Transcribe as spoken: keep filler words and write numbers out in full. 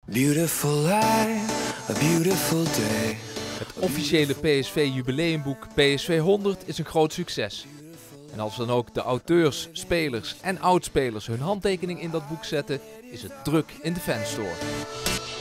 Beautiful life, a beautiful day. Het officiële P S V jubileumboek P S V honderd is een groot succes. En als dan ook de auteurs, spelers en oudspelers hun handtekening in dat boek zetten, is het druk in de fanstore.